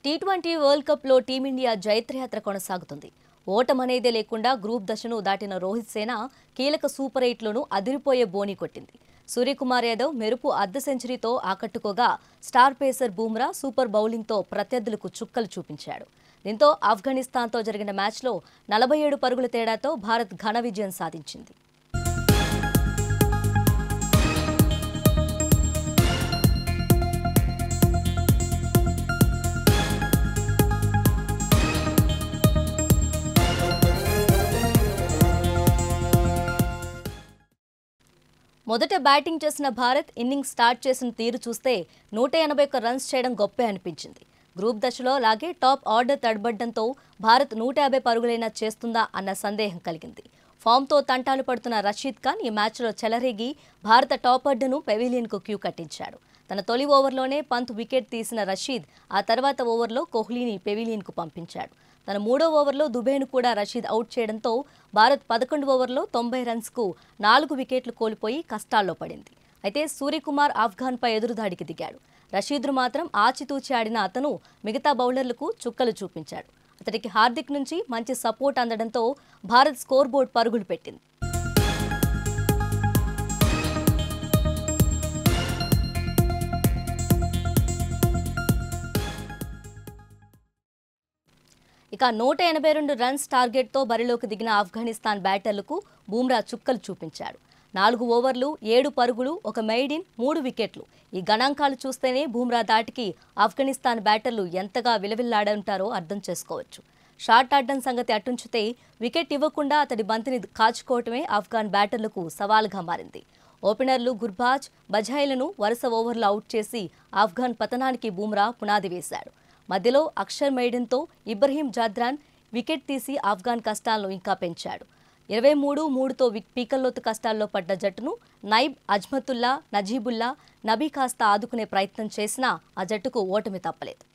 T-20 world cup లో team India జైత్రయాత్ర కొనసాగుతుంది. ఓటమనేదే లేకుండా గ్రూప్ దశను దాటిన రోహిత్ సేన కీలక సూపర్ 8లోనూ అదిరిపోయే బోని కొట్టింది. సూర్యకుమార్ యాదవ్ మెరుపు అర్ధ సెంచరీతో ఆకట్టుకోగా స్టార్ పేసర్ బూమ్రా సూపర్ బౌలింగ్తో ప్రత్యర్థులకు చుక్కలు చూపించాడు. దీంతో ఆఫ్ఘనిస్తాన్తో జరిగిన మ్యాచ్లో 47 పరుగుల తేడాతో భారత్ ఘన విజయం సాధించింది. మొదట బ్యాటింగ్ చేసిన భారత్ ఇన్నింగ్స్ స్టార్ట్ చేసిన తీరు చూస్తే 181 రన్స్ చేయడం గొప్పే అనిపించింది. గ్రూప్ దశలో లాగే టాప్ ఆర్డర్ తడబడ్డంతో భారత్ 150 పరుగులైనా చేస్తుందా అన్న సందేహం కలిగింది. ఫామ్తో తంటాలు పడుతున్న రషీద్ ఖాన్ ఈ మ్యాచ్లో చెలరేగి భారత టాప్ ఆర్డర్ను పెవిలియన్కు క్యూ కట్టించాడు. తన తొలి ఓవర్లోనే పంత్ వికెట్ తీసిన రషీద్ ఆ తర్వాత ఓవర్లో కోహ్లీని పెవిలియన్కు పంపించాడు. తన మూడో ఓవర్లో దుబేను కూడా రషీద్ అవుట్ చేయడంతో భారత్ 11 ఓవర్లో 90 రన్స్కు 4 వికెట్లు కోల్పోయి కష్టాల్లో పడింది. అయితే సూర్యకుమార్ ఆఫ్ఘన్పై ఎదురుదాడికి దిగాడు. రషీద్ను మాత్రం ఆచితూచి ఆడిన అతను మిగతా బౌలర్లకు చుక్కలు చూపించాడు. అతడికి హార్దిక్ నుంచి మంచి సపోర్ట్ అందడంతో భారత్ స్కోర్ బోర్డ్ పరుగులు పెట్టింది. ఇక 182 రన్స్ టార్గెట్తో బరిలోకి దిగిన ఆఫ్ఘనిస్తాన్ బ్యాటర్లకు బూమ్రా చుక్కలు చూపించాడు. 4 ఓవర్లు 7 పరుగులు, 1 మెయిడిన్, 3 వికెట్లు. ఈ గణాంకాలు చూస్తేనే బూమ్రా దాటికి ఆఫ్ఘనిస్తాన్ బ్యాటర్లు ఎంతగా విలవిల్లాడుంటారో అర్థం చేసుకోవచ్చు. షాట్ ఆడడం సంగతి అటుంచితే వికెట్ ఇవ్వకుండా అతడి బంతిని కాచుకోవటమే ఆఫ్ఘాన్ బ్యాటర్లకు సవాల్గా మారింది. ఓపెనర్లు గుర్బాజ్, బజాయిలను వరుస ఓవర్లు అవుట్ చేసి ఆఫ్ఘాన్ పతనానికి బూమ్రా పునాది వేశాడు. మధ్యలో అక్షర్ మెయిడెన్తో ఇబ్రహీం జాద్రాన్ వికెట్ తీసి ఆఫ్ఘాన్ కష్టాలను ఇంకా పెంచాడు. 23-3తో పీకల్లోతు కష్టాల్లో పడ్డ జట్టును నైబ్, అజ్మతుల్లా, నజీబుల్లా, నబీ కాస్త ఆదుకునే ప్రయత్నం చేసినా ఆ జట్టుకు ఓటమి తప్పలేదు.